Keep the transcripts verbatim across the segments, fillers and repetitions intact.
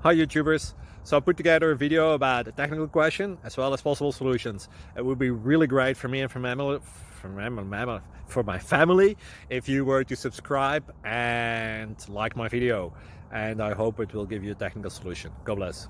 Hi YouTubers! So I put together a video about a technical question as well as possible solutions. It would be really great for me and for my family, for my, for my family if you were to subscribe and like my video, and I hope it will give you a technical solution. God bless.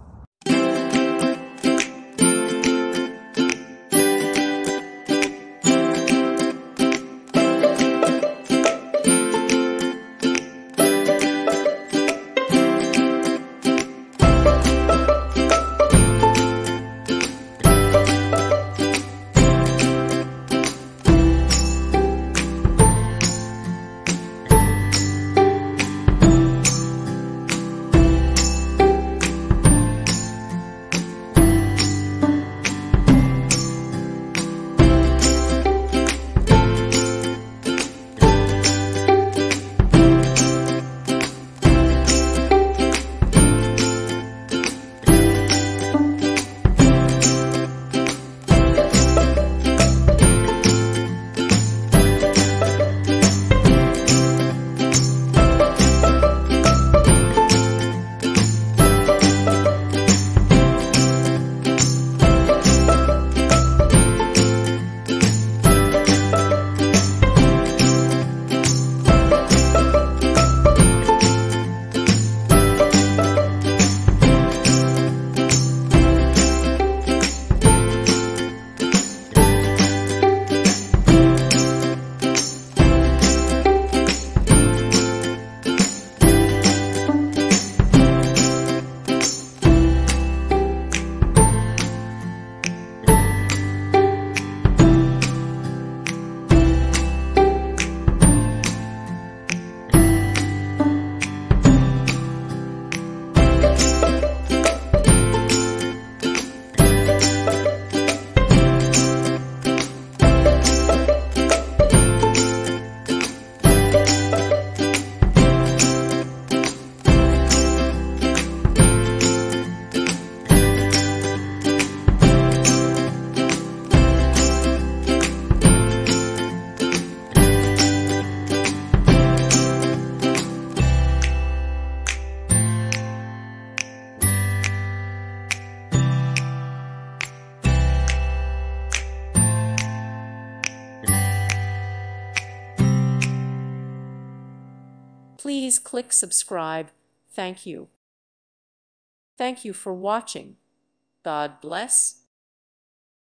Please click subscribe. Thank you. Thank you for watching. God bless.